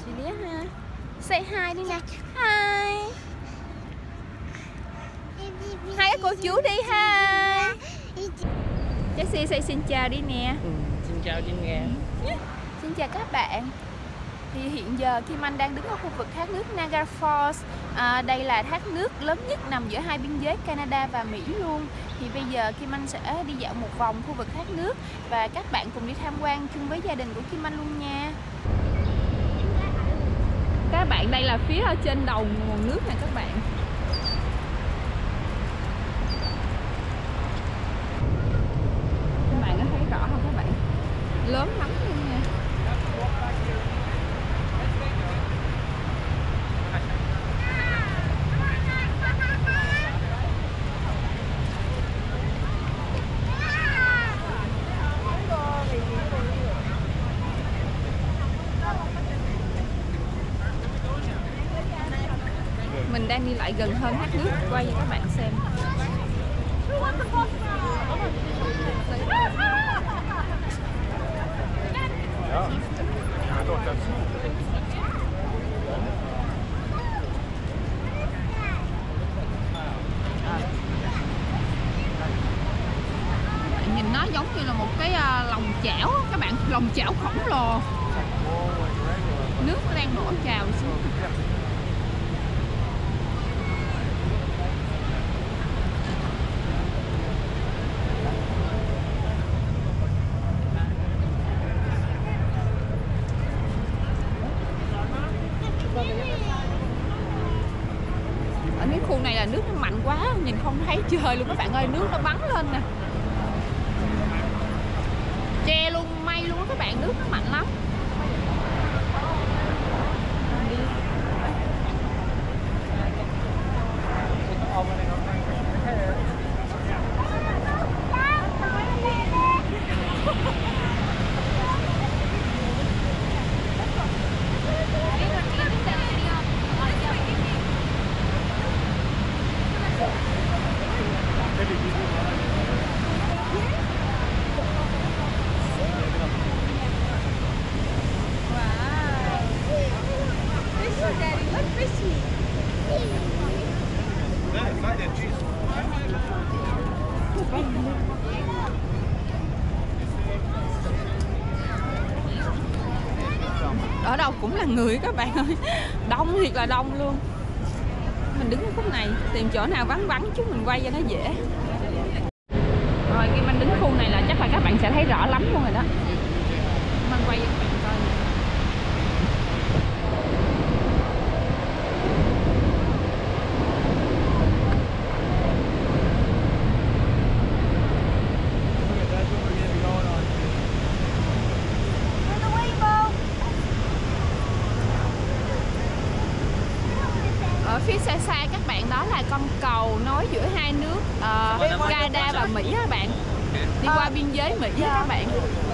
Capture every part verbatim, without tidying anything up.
Julia ha. Say hi đi nè. Hi. Hai các cô chú đi ha. Jessie say xin chào đi nè. Ừ, xin chào Trinh Nga. Xin chào các bạn. Thì hiện giờ Kim Anh đang đứng ở khu vực thác nước Niagara Falls. à, Đây là thác nước lớn nhất nằm giữa hai biên giới Canada và Mỹ luôn. Thì bây giờ Kim Anh sẽ đi dạo một vòng khu vực thác nước và các bạn cùng đi tham quan chung với gia đình của Kim Anh luôn nha. Các bạn, đây là phía ở trên đầu nguồn nước nè các bạn. Các bạn có thấy rõ không các bạn? Lớn lắm luôn nha. Mình đang đi lại gần hơn thác nước, quay cho các bạn xem. Bạn nhìn nó giống như là một cái lòng chảo các bạn, lòng chảo khổng lồ. Nước nó đang đổ trào xuống. Ở cái khu này là nước nó mạnh quá, nhìn không thấy trời luôn các bạn ơi, nước nó bắn lên nè. Che luôn mây luôn á các bạn, nước nó mạnh lắm. Ở đâu cũng là người các bạn ơi, đông thiệt là đông luôn. Mình đứng ở khúc này tìm chỗ nào vắng vắng chút mình quay cho nó dễ. Rồi khi mình đứng khu này là chắc là các bạn sẽ thấy rõ lắm luôn rồi đó. Mình quay cho các bạn coi. Ở phía xa xa các bạn, đó là con cầu nối giữa hai nước uh, Canada và Mỹ các bạn, đi qua biên giới Mỹ các bạn.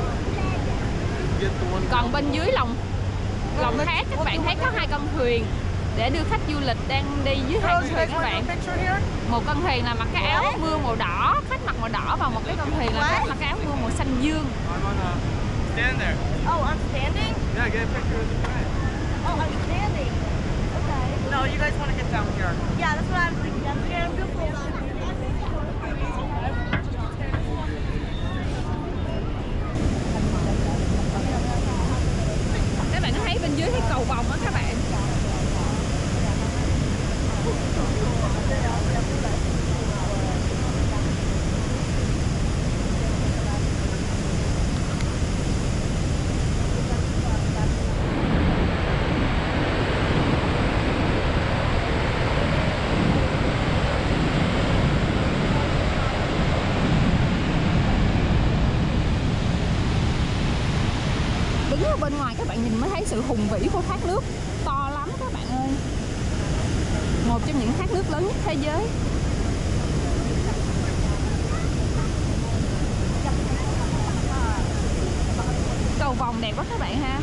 Còn bên dưới lòng lòng thác các bạn thấy có hai con thuyền để đưa khách du lịch đang đi dưới hai con thuyền các bạn. Một con thuyền là mặc cái áo mưa màu đỏ, khách mặc màu đỏ, và một cái con thuyền là khách mặc cái áo mưa màu xanh dương. Stand there. Oh, I'm standing? Yeah, get a picture of the flag. Oh, I'm standing. Okay. No, you guys want to get down here. Yeah, that's what I'm thinking. I'm scared. I'm beautiful down here. Các bạn có thấy bên dưới cái cầu vòng đó các bạn. Đứng ở bên ngoài các bạn nhìn mới thấy sự hùng vĩ của thác nước, to lắm các bạn ơi. Một trong những thác nước lớn nhất thế giới. Cầu vòng đẹp quá các bạn ha.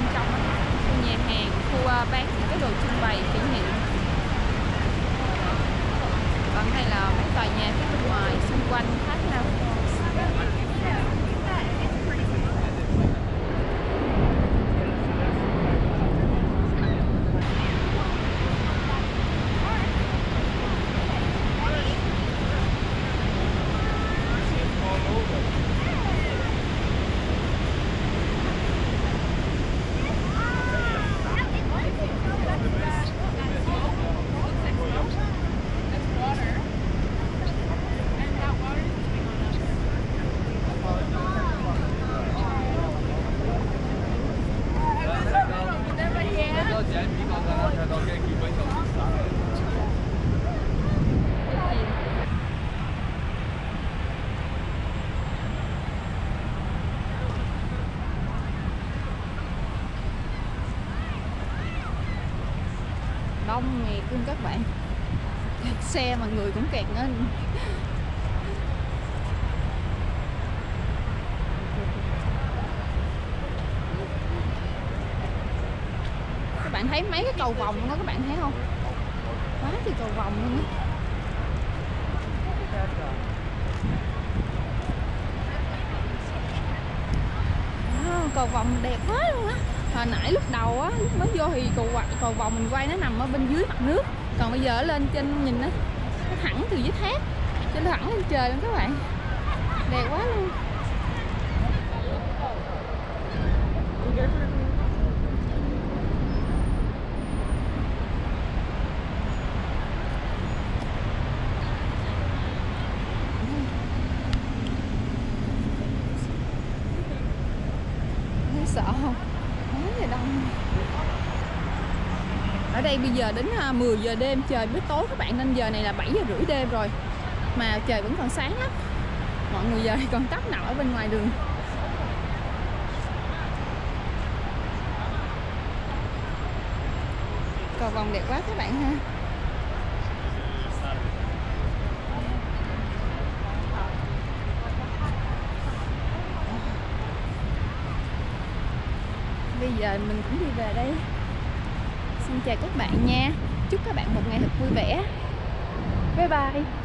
bên trong đó, khu nhà hàng, khu uh, bán những cái đồ trưng bày kỷ niệm. Còn đây là mấy tòa nhà phía bên ngoài xung quanh thác Niagara Falls. Đông nghẹt luôn các bạn, kẹt xe mà người cũng kẹt nữa. Các bạn thấy mấy cái cầu vòng đó, các bạn thấy không? Quá trời cầu vòng luôn á. À, cầu vòng đẹp quá luôn á. Hồi nãy lúc đầu á, lúc mới vô thì cầu, cầu vòng mình quay nó nằm ở bên dưới mặt nước. Còn bây giờ ở lên trên nhìn á, nó thẳng từ dưới thác cho thẳng lên trời luôn các bạn. Đẹp quá luôn. Thấy sợ không? Quá là đông. Ở đây bây giờ đến mười giờ đêm trời mới tối các bạn, nên giờ này là bảy giờ rưỡi đêm rồi mà trời vẫn còn sáng lắm. Mọi người giờ thì còn tấp nập ở bên ngoài đường. Cầu vòng đẹp quá các bạn ha. Bây giờ mình cũng đi về đây. Xin chào các bạn nha. Chúc các bạn một ngày thật vui vẻ. Bye bye.